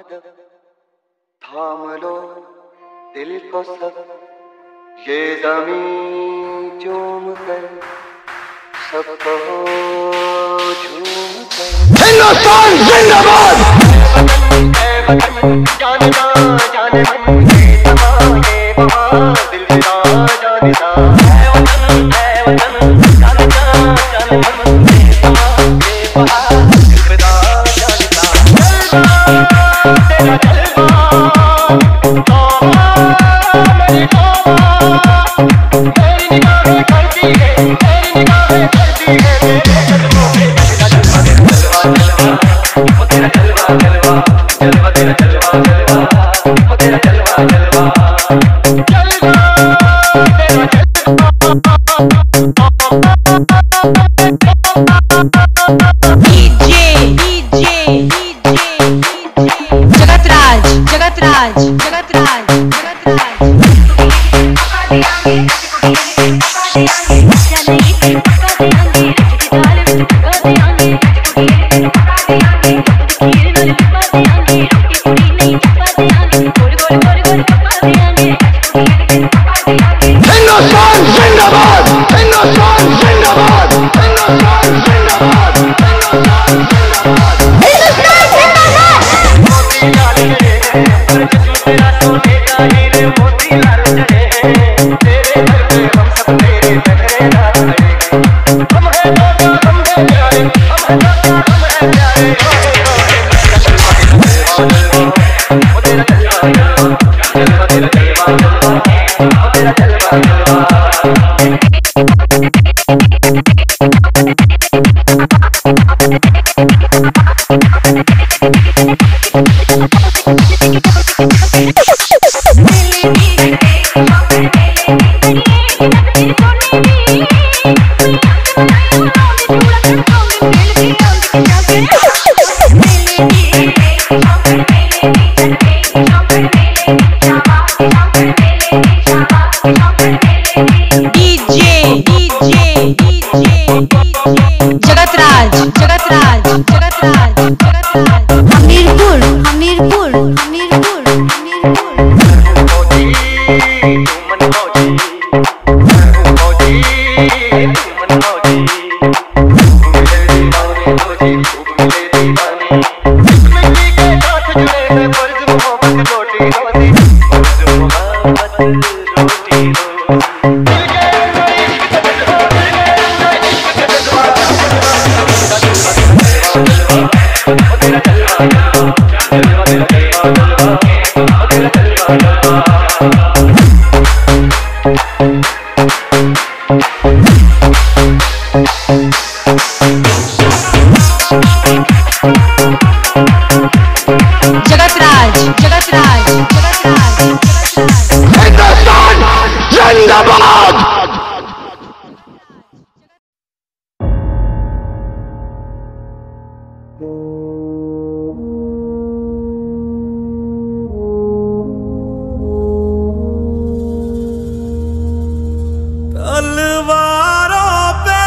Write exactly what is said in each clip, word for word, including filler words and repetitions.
थाम लो दिल को सब ये ज़मीं चूम कर सबको झूम कर। हिंदुस्तान जिंदाबाद। जाने ना जाने मन ये समा ये वहाँ दिल का जाने ना है वतन है वतन जाने ना जाने मन ये समा ये वहाँ दिल का जाने ना। तेरा जलवा तौबा मेरी तौबा मेरी निगाहें करती है मेरी निगाहें करती है मेरे कदमों पे जलवा जलवा वो तेरा जलवा जलवा जलवा तेरा जलवा जलवा वो तेरा जलवा जलवा जलवा तेरा जलवा। डीजे डीजे जगतराज जगतराज जगतराज हिंदुस्तान जिंदाबाद हिंदुस्तान जिंदाबाद हिंदुस्तान जिंदाबाद हिंदुस्तान जिंदाबाद हिंदुस्तान जिंदाबाद। मोती लाल चढ़े पर जिस्म तेरा सोने का हीरे मोती लाल चढ़े तेरे घर पे हम सब तेरे पहरेदार खड़े हम है दादा हम है प्यारे हम है दादा हम है प्यारे। वो तेरा जलवा जलवा जलवा तेरा जलवा जलवा वो तेरा जलवा जलवा। जगतराज जगतराज जगतराज जगतराज हमीरपुर हमीरपुर हमीरपुर हमीरपुर। मौजी मन मौजी मौजी मन मौजी मिले दीवाने मौजी मिले दीवाने मिट्टी के साथ जुड़े हैं फर्ज मोहब्बत रोटी रोटी फर्ज मोहब्बत रोटी रोटी। जगतराज जगतराज जगतराज हिंदुस्तान जिंदाबाद। तलवारों पे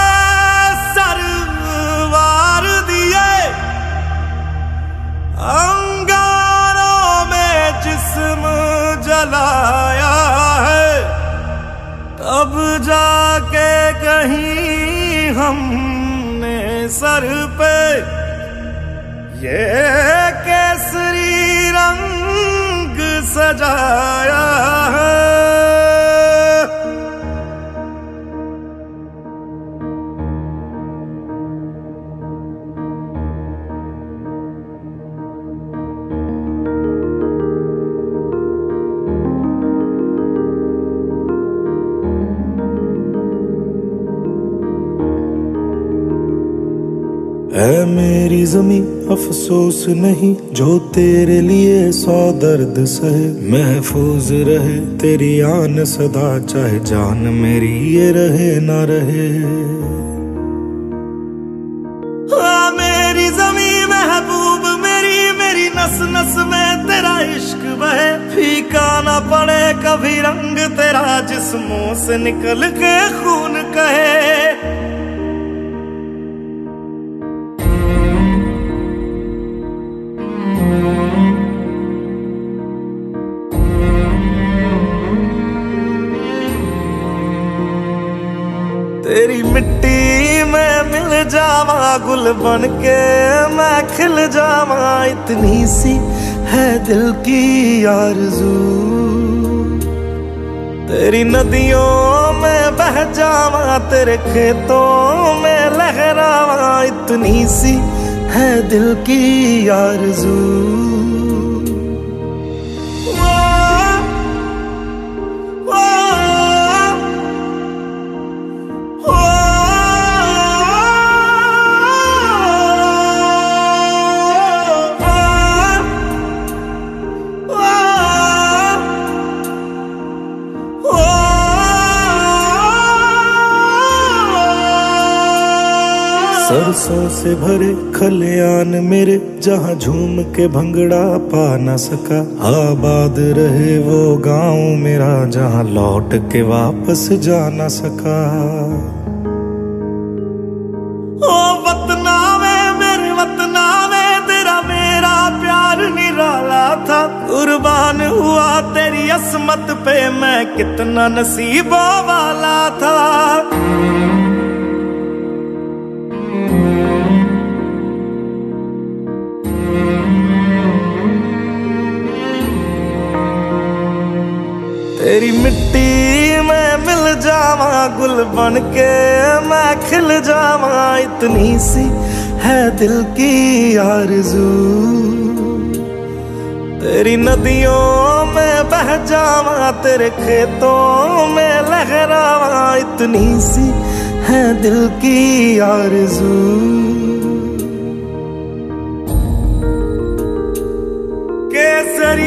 सरवार दिए अंगारों में जिस्म जलाया है तब जाके कहीं हमने सर पे ये केसरी रंग सजाया है। ऐ मेरी ज़मीं अफसोस नहीं जो तेरे लिए सौ दर्द सहे महफूज रहे तेरी आन सदा चाहे जान मेरी ये रहे ना रहे। हाँ मेरी ज़मीं महबूब मेरी मेरी नस नस में तेरा इश्क बहे फीका ना पड़े कभी रंग तेरा जिस्मों से निकल के खून कहे। तेरी मिट्टी में मिल जावा गुल बन के मैं खिल जावा, इतनी सी है दिल की आरज़ू। तेरी नदियों में बह जावा, तेरे खेतों में लहरावा, इतनी सी है दिल की आरज़ू। सरसों से भरे खलियान मेरे, जहाँ झूम के भंगड़ा पा न सका। आबाद रहे वो गांव मेरा, जहाँ लौट के वापस जा न सका। ओ वतना में मेरे वतना में तेरा मेरा प्यार निराला था। कुर्बान हुआ तेरी असमत पे मैं, कितना नसीबों वाला था। तेरी मिट्टी में मिल जावा गुल बन के मैं खिल जावा, इतनी सी है दिल की आरज़ू। तेरी नदियों में बह जावा, तेरे खेतों में लहरावा, इतनी सी है दिल की आरज़ू। केसरी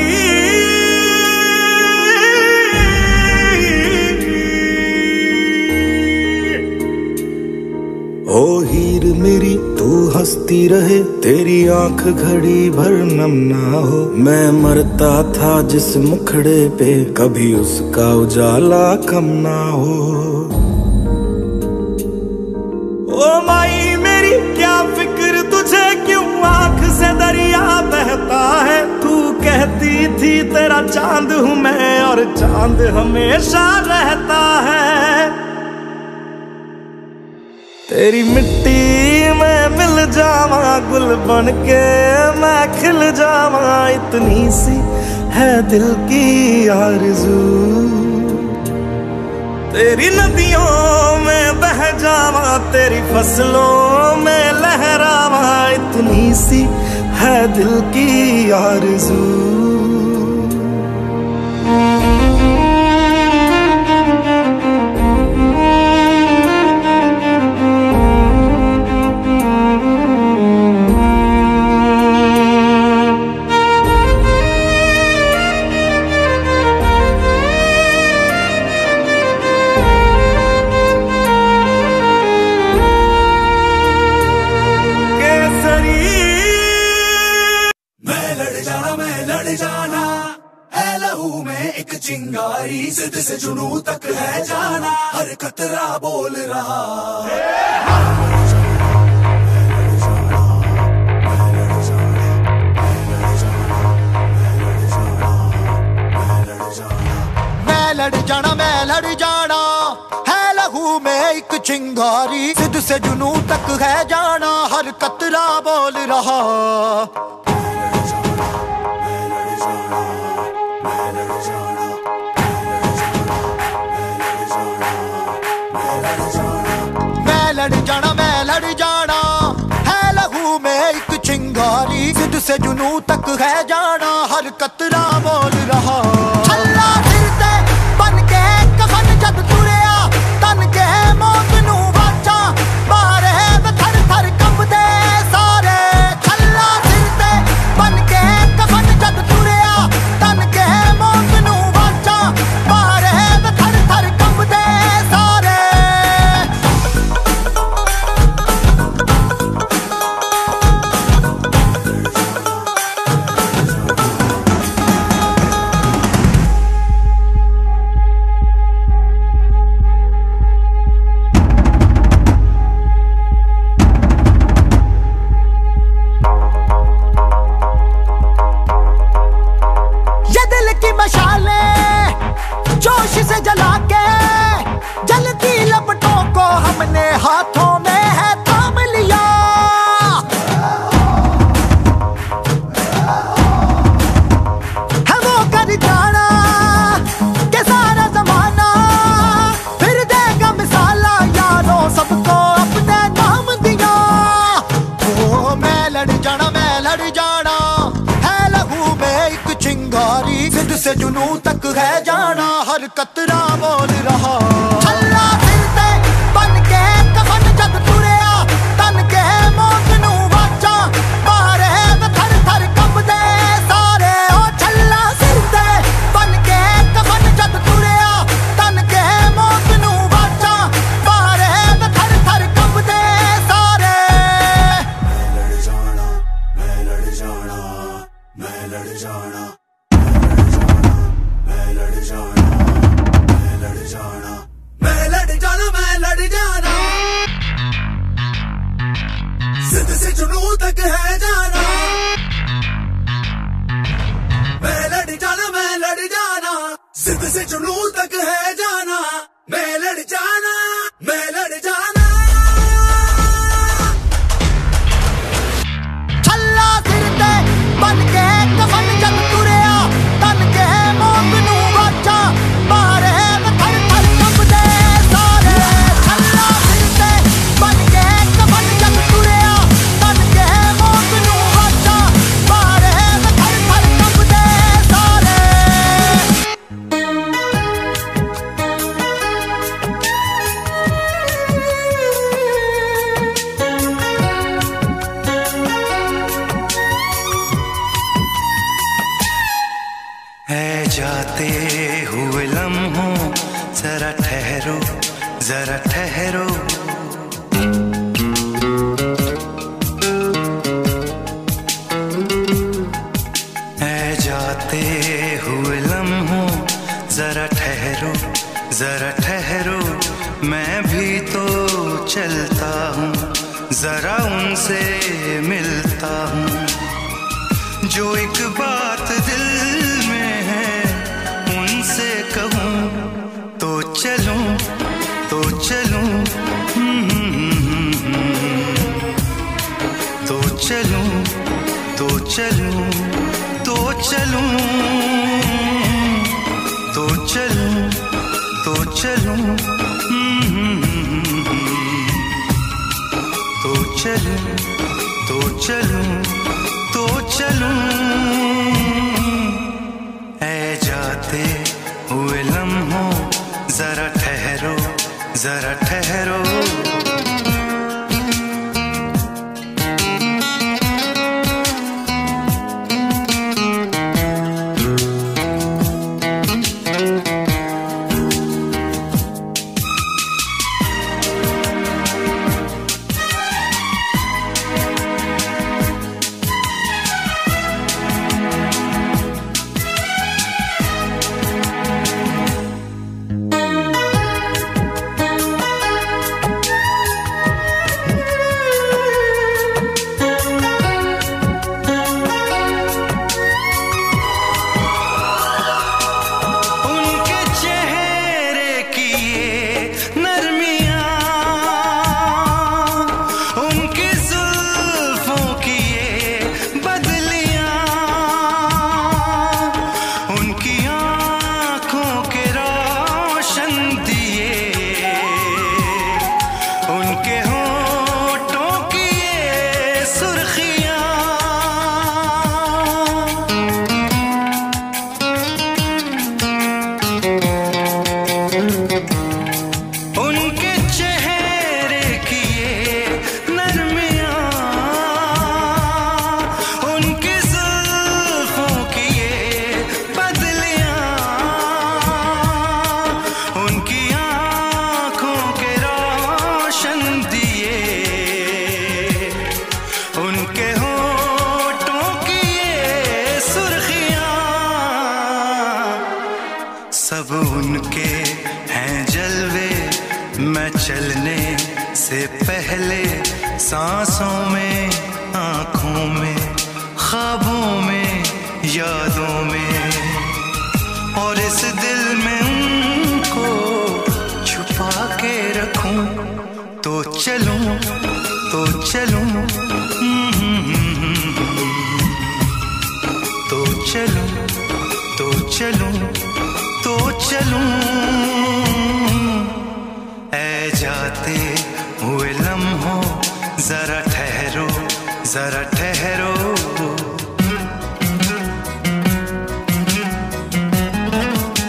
ओ हीर मेरी तू हंसती रहे, तेरी आंख घड़ी भर नम ना हो। मैं मरता था जिस मुखड़े पे, कभी उसका उजाला कम ना हो। ओ माई मेरी क्या फिक्र तुझे, क्यों आंख से दरिया बहता है। तू कहती थी तेरा चांद हूँ मैं, और चांद हमेशा रहता है। तेरी मिट्टी में मिल जावा गुल बन के मैं खिल जावा, इतनी सी है दिल की आरज़ू। तेरी नदियों में बह जावा, तेरी फसलों में लहरावा, इतनी सी है दिल की आरज़ू। चिंगारी जिद से जुनून तक है जाना, हर कतरा बोल रहा। मैं लड़ जाना मैं लड़ जाना, है लहू में एक चिंगारी, जिद से जुनून तक है जाना, हर कतरा बोल रहा। लड़ जाना मैं लड़ जाना, है लहू में एक चिंगारी, जिद से जुनून तक है जाना, हर कतरा बोल रहा। अल्लाह फिरते बन के कफन जद तुरिया, तन के मौत नू वाचा, बारे थर थर कंबदे सारे। अल्लाह फिरते बन के कफन जद तुरिया, तन के मौत नू वाचा, बारे थर थर कंबदे सारे। तक है जाना, हर कतरा मोल रहा। छल्ला फिरते बन के कफन जद तुरिया, तन के मौत नू वाचा मारे थर थर कंबदे सारे। ओ छल्ला फिरते बन के कफन जद तुरिया, तन के मौत नू वाचा मारे थर थर कंबदे सारे। मैं लड़ जाना, मैं लड़ जाना, मैं लड़ जाना, मैं लड़ जाना, मैं लड़ जाना, मैं लड़ जाना, मैं लड़ जाना। जिद से जुनून तक है जाना। मैं लड़ जाना, मैं लड़ जाना, जिद से जुनून तक है जाना। मैं लड़ जाना, मैं लड़ जाना। छल्ला फिरते बन के कफन जद तुरिया, तन के मौत नू वाचा मारे थर थर कंबदे सारे। छल्ला फिरते बन के कफन जद तुरिया, तन के मौत नू वाचा मारे थर थर कंबदे सारे। है जाते हुए लम्हों जरा ठहरो, जरा ठहरो। है जाते हुए लम्हों जरा ठहरो, जरा ठहरो। मैं भी तो चलता हूँ, जरा उनसे मिलता हूँ। जो एक बात दिल में है उनसे कहूँ तो चलूं, तो चलूं, तो चलूं, तो चलूं, तो चलूं, तो चलूं, तो चलूं, तो चलूं, तो चलूं, तो चलूं। ऐ जाते हुए लम्हों जरा ठहरो, जरा ठहरो। सब उनके हैं जलवे, मैं चलने से पहले सांसों में, आँखों में, ख्वाबों में, यादों में, और इस दिल में उनको छुपा के रखूं तो चलूं, तो चलूं, तो चलूं, तो चलूं, तो चलूं। ऐ जाते हुए लम्हों जरा ठहरो, जरा ठहरो।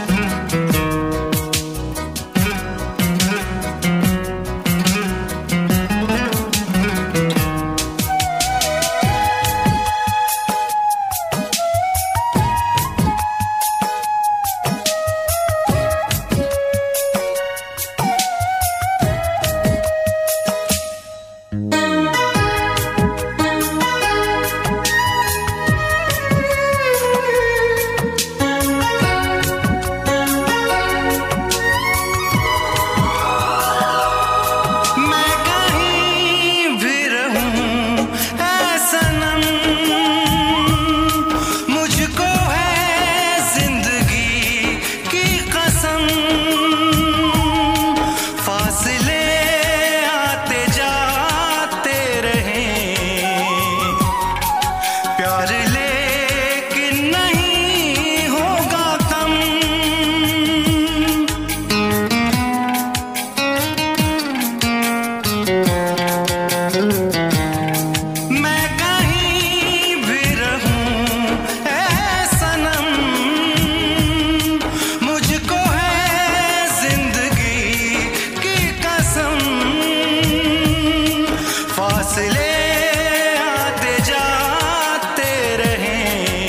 फासले आते जाते रहे,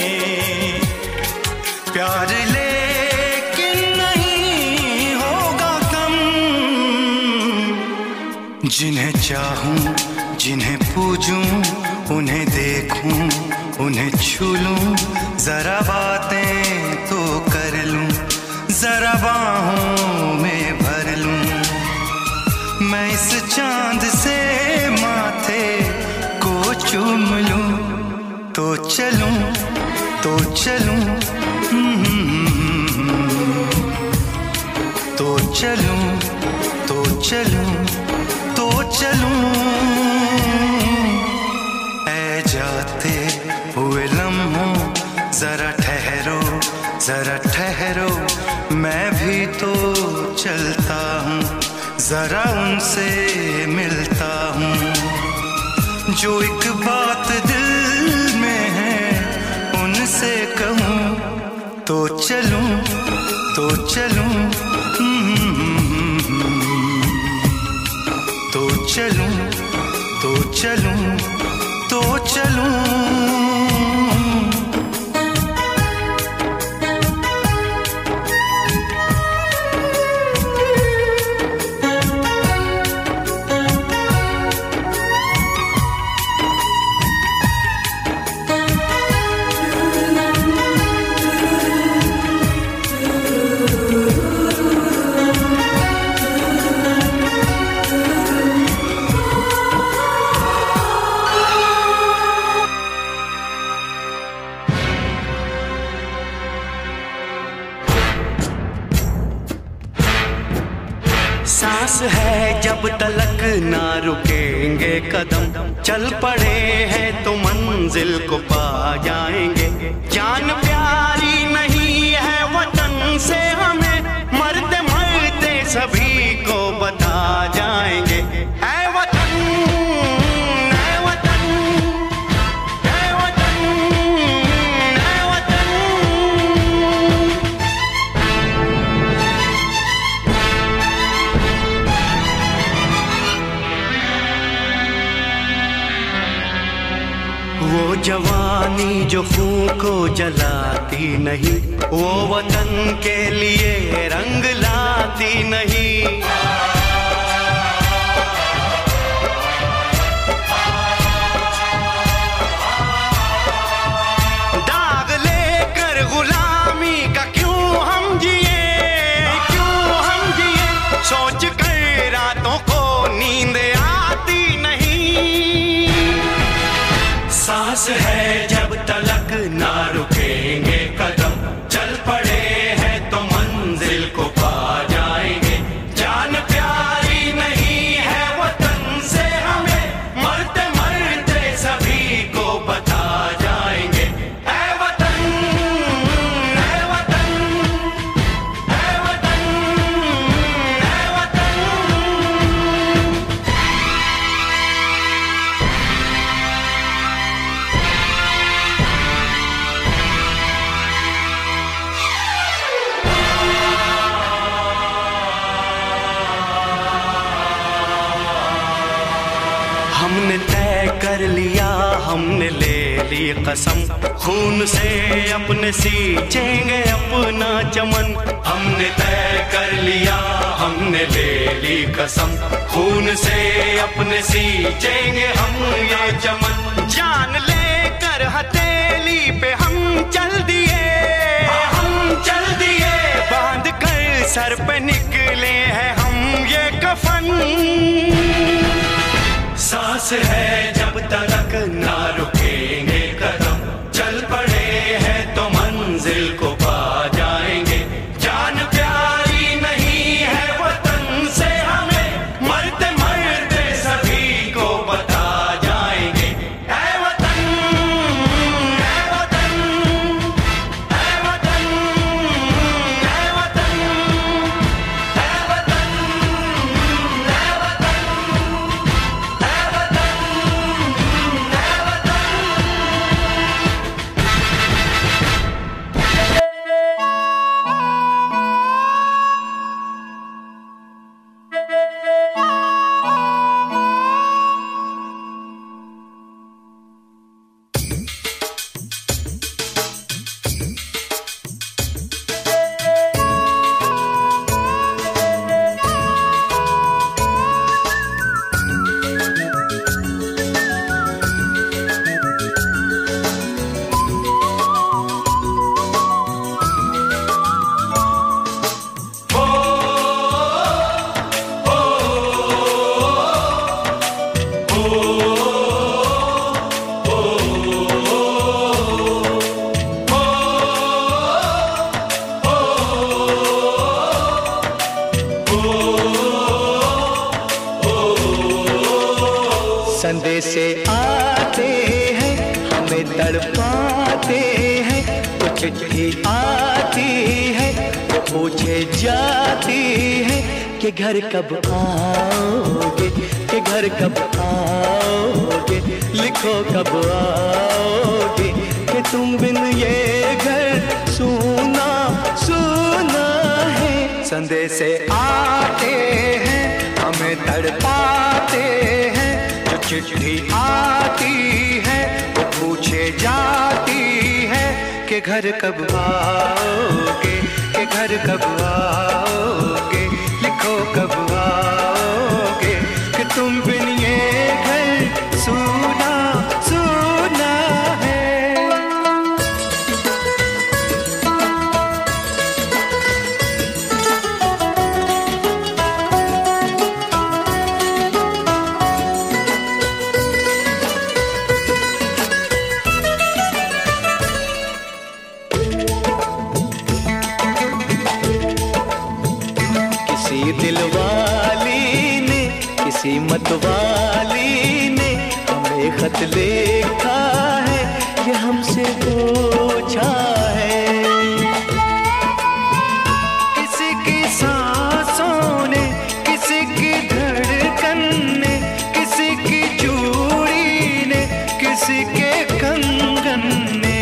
प्यार लेकिन नहीं होगा कम। जिन्हें चाहूं जिन्हें पूजूं, उन्हें देखूं उन्हें छू लूं, जरा बातें तो कर लूं, जरा बाहों में भर लूं। मैं इस चांद से माथे को चूम लूं, तो चलूं तो चलूं, तो चलूं तो चलूं तो चलूं। ऐ जाते हुए लम्हों जरा ठहरो जरा ठहरो, मैं भी तो चलता हूँ, जरा उनसे मिलता हूँ। जो एक बात दिल में है उनसे कहूँ, तो चलूं तो चलूं, तो चलूं तो चलूं तो चलूं। सांस है जब तलक ना रुकेंगे कदम, चल पड़े हैं तो मंजिल को पा जाएंगे। जान प्यारी नहीं है वतन से हमें, मरते मरते सभी को बता जाएंगे। ऐ वतन ऐ वतन ऐ वतन ऐ वतन। वो जवानी जो खून को जलाती नहीं, वो वतन के लिए रंग लाती नहीं। दाग लेकर गुलामी का क्यों हम जिए, क्यों हम जिए, सोच कर रातों को नींद आती नहीं। सांस है जब तलक ना रुकेंगे कदम, चल पड़े हैं तो मंजिल को पा जाएंगे। जान प्यारी नहीं है वतन से हमें, मरते मरते सभी को बता जाएंगे। ऐ वतन ऐ वतन ऐ वतन ऐ वतन। हमने तय कर लिया हमने ले ली कसम, खून से अपने सींचेंगे अपना चमन। हमने तय कर लिया हमने ले ली कसम, खून से अपने सींचेंगे हम ये चमन। जान लेकर हथेली पे हम चल दिए, हम चल दिए, बांध कर सर पे निकले हैं हम ये कफन। सांस है जब तलक ना रुकेंगे कदम, चल पड़े हैं तो मंजिल को पा जाएंगे। जान प्यारी नहीं है वतन से हमें, मरते मरते सभी को बता जाएंगे। ऐ वतन ऐ वतन ऐ वतन ऐ वतन ऐ वतन ऐ वतन ऐ वतन ऐ वतन। से आते हैं हमें तड़पाते हैं, तो चिट्ठी आती है तो पूछे जाती है कि घर कब आओगे, कि घर कब आओगे, लिखो कब आओगे, कि तुम बिन ये घर सूना सूना है। संदेश आते हैं हमें तड़पाते हैं, जो चिट्ठी आती है वो पूछे जाती है कि घर कब आओगे, कि घर कब आओगे, लिखो कब आओगे, कि तुम बिन ये घर सूना सूना है। दिलवाली ने किसी मतवाली ने हमें खत लिखा है, ये हमसे पूछा है। किसी की सांसों ने, किसी की धड़कन ने, किसी की चूड़ी ने, किसी के कंगन ने,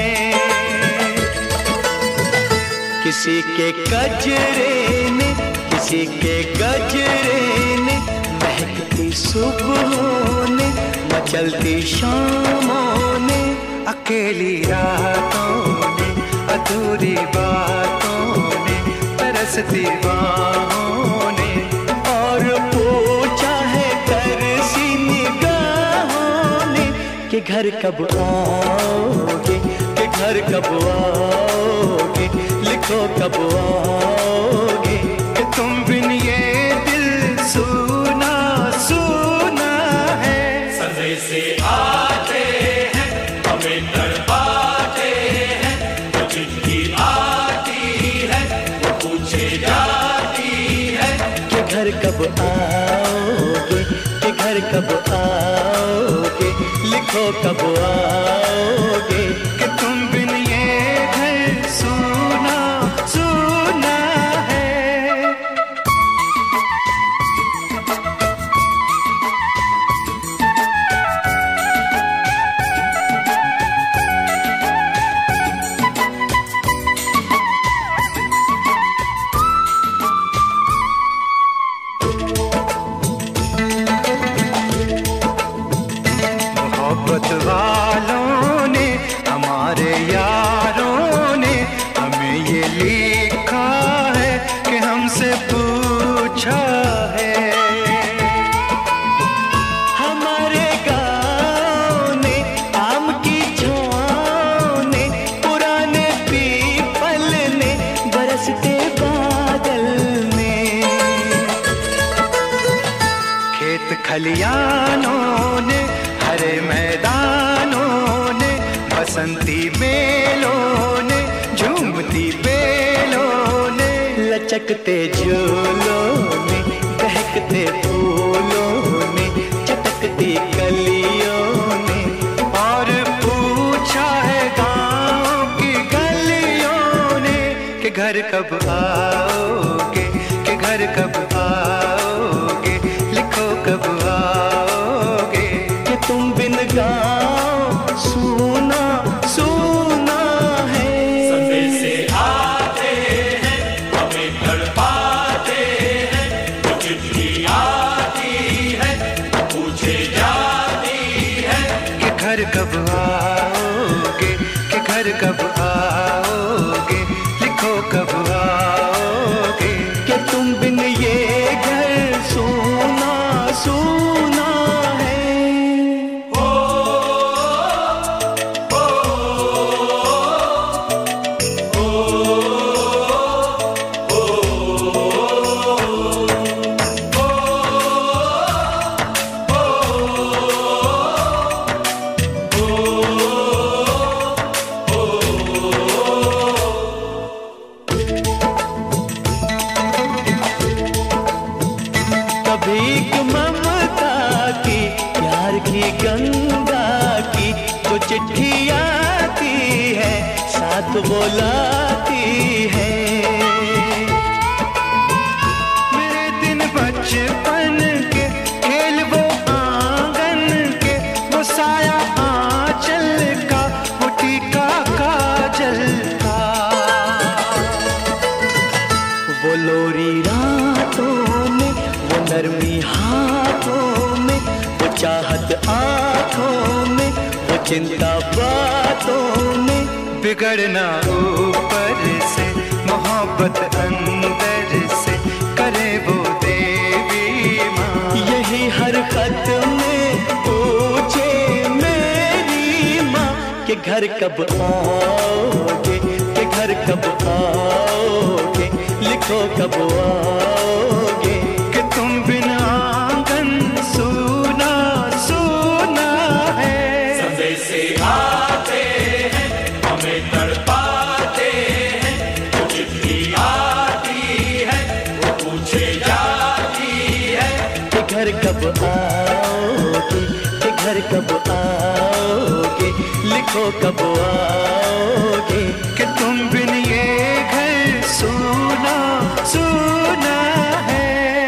किसी के गजरे ने, किसी के गजरे ने, महकती सुबहों ने, मचलती शामों ने, अकेली रातों ने, अधूरी बातों ने, तरसती बाहों ने, और पूछा है तरसी निगाहों ने कि घर कब आओगे, कि घर कब आओगे, लिखो कब आओगे, तुम बिन ये दिल सूना सूना है। संदेश आते हैं हमें तड़पाते हैं, तो चिट्ठी आती है वो पूछे जाती है कि घर कब आओगे, कि घर कब आओगे, लिखो कब आओगे, कि तुम बिन ये घर सूना सूना है। मोहब्बत वालों ने, हमारे यारों ने हमें ये लिखा है कि हमसे पूछा है। हमारे गाँव ने, आम की छाँव ने, पुराने पीपल ने, बरसते बादल ने, खेत खलियानों ने, हरे मैदानों ने, बसंती बेलों ने, झूमती बेलों ने, लचकते झूलों ने, बहकते फूलों ने, चटकती कलियों ने, और पूछा है गाँव की गलियों ने कि घर कब आओगे, कि घर कब आओगे, लिखो कब आओगे, कि तुम बिन गाँव सूना सूना है। संदेश आते हैं हमें तड़पाते हैं, तो चिट्ठी आती है पूछे जाती है कि घर कब आओगे, कि घर कब आओगे, लिखो कब आओगे, कि तुम बिन ये घर सूना सूना है। भीख ममता की, प्यार की गंगा वो लाती है। मेरे दिन बचपन के खेल वो आंगन के, वो साया आंचल का, वो टीका काजल का, वो लोरी रातों में, वो नरमी हाथों में, वो चाहत आंखों में, वो चिंता बातों में, बिगड़ना ऊपर से मोहब्बत अंदर से करे वो देवी माँ। यही हर खत में पूछे मेरी माँ कि घर कब आओगे, कि घर कब आओगे, लिखो कब आओगे, कि तुम बिना आंगन सूना सूना है। संदेश से आते हैं हमें तड़पाते हैं, वो चिट्ठी आती है वो पूछे जाती है कि घर कब आओगे, कि घर कब आओगे, लिखो कब आओगे, कि तुम बिन ये घर सूना सूना है।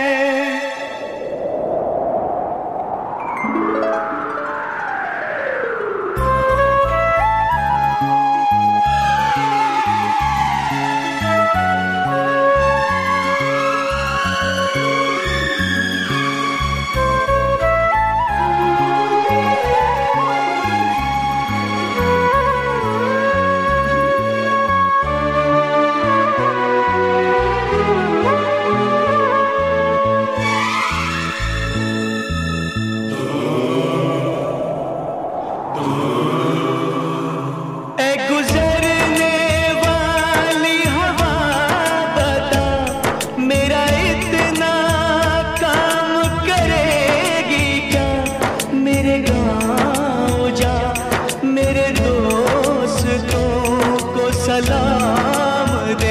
सलाम दे,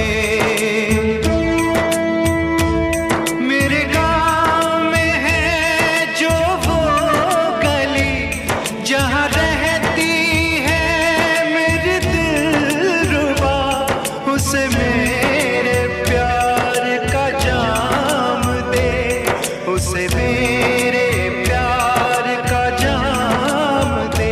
मेरे गाँव में है जो वो गली जहाँ रहती है मेरी दिलरुबा, उसे मेरे प्यार का जाम दे, उसे मेरे प्यार का जाम दे।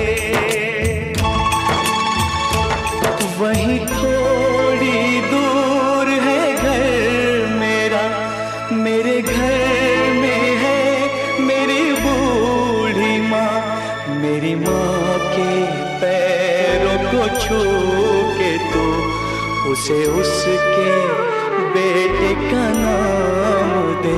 वहीं थोड़ी दूर है घर मेरा, मेरे घर में है मेरी बूढ़ी माँ, मेरी माँ के पैरों को छू के तो उसे उसके बेटे का नाम दे।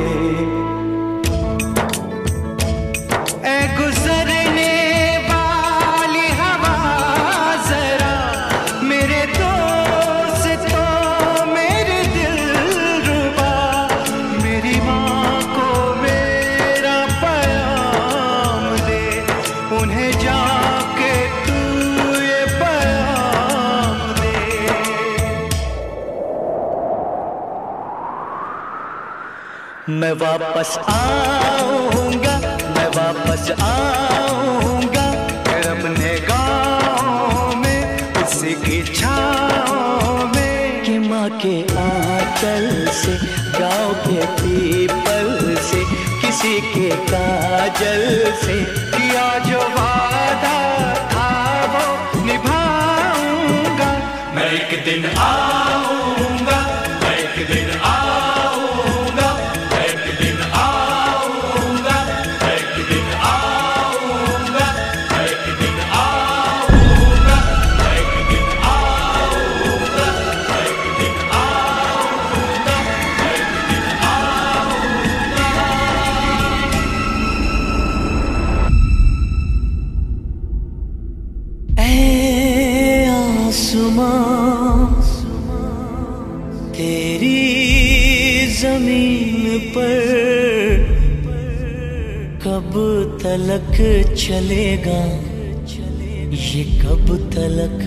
ऐ गुजरने वाली हवा जरा मेरे दोस्तों मेरे दिलरुबा, मेरी माँ को मेरा पैगाम दे, उन्हें जाके तू ये पैगाम दे। मैं वापस आऊंगा, मैं वापस आऊंगा, फिर अपने गाँव में उसी की छाँव में, कि माँ के आंचल से, गाँव के पीपल से, किसी के काजल से, किया जो वादा था वो निभाऊंगा। मैं एक दिन आऊंगा, मैं एक दिन आऊंगा, मैं एक दिन आऊंगा, मैं एक दिन आऊंगा, मैं एक दिन आऊंगा, मैं एक दिन आऊंगा, मैं एक दिन आऊंगा, मैं एक दिन आऊंगा। ऐ आसमां तेरी जमीन पर कब तलक चलेगा, ये कब तलक,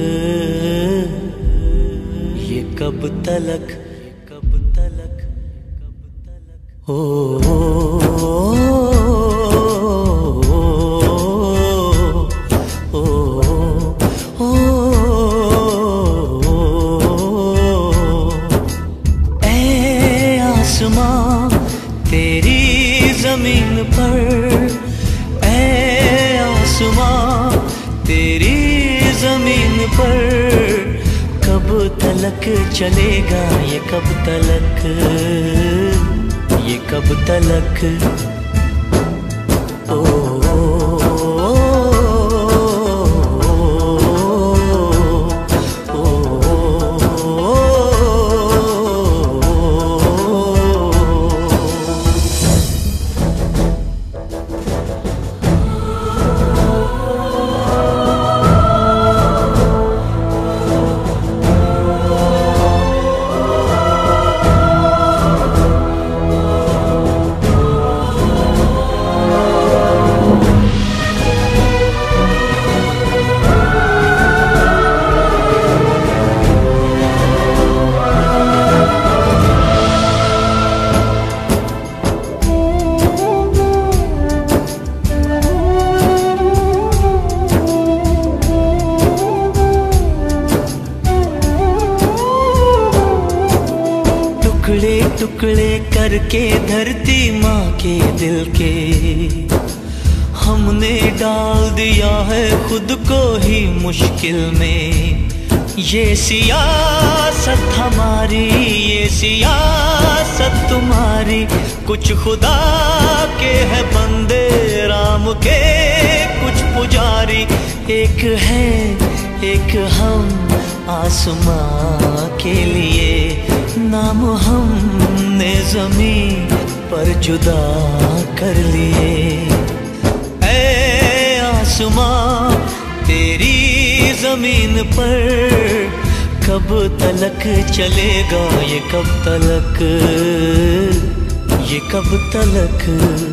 ये कब तलक, कब तलक, कब तलक। ओ, ओ, ओ, ओ, ओ, ओ, आसमां तेरी जमीन पर, ऐ आसमां तेरी जमीन पर, कब तलक चलेगा ये कब तलक, ये कब तलक। ओ, ओ, ओ, ओ, टुकड़े करके धरती माँ के दिल के, हमने डाल दिया है खुद को ही मुश्किल में। ये सियासत हमारी, ये सियासत तुम्हारी, कुछ खुदा के है बंदे राम के कुछ पुजारी। एक है एक हम आसमां के लिए, नाम हमने ज़मीन पर जुदा कर लिए। ऐ आसमां तेरी ज़मीन पर, कब तलक चलेगा ये कब तलक, ये कब तलक।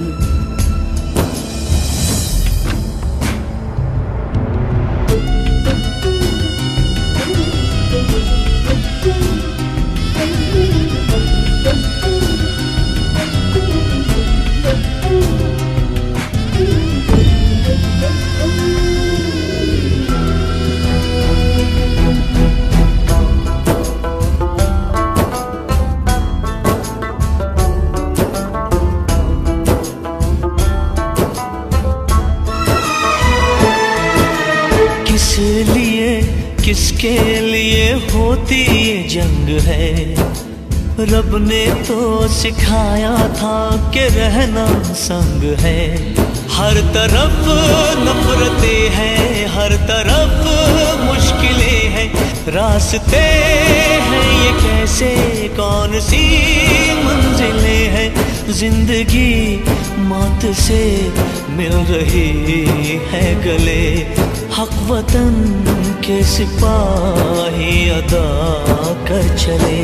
किस लिए किसके लिए होती ये जंग है, रब ने तो सिखाया था कि रहना संग है। हर तरफ नफरतें हैं, हर तरफ मुश्किलें हैं, रास्ते हैं ये कैसे, कौन सी मंजिलें हैं। जिंदगी मौत से मिल रही है गले, हक वतन के सिपाही अदा कर चले।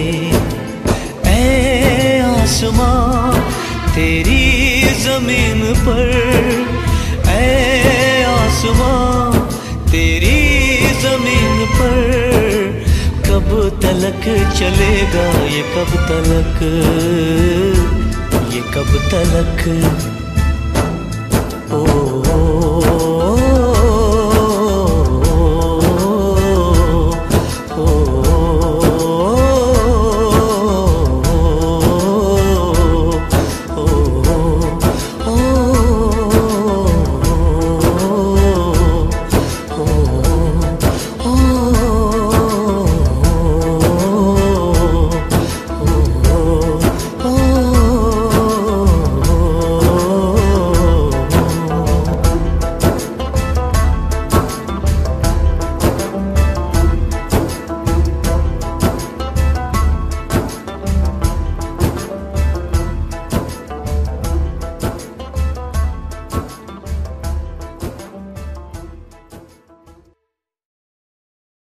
ऐ आसमां तेरी जमीन पर, ऐ आसमां तेरी जमीन पर, कब तलक चलेगा ये कब तलक, ये कब तलक। ओ, ओ, ओ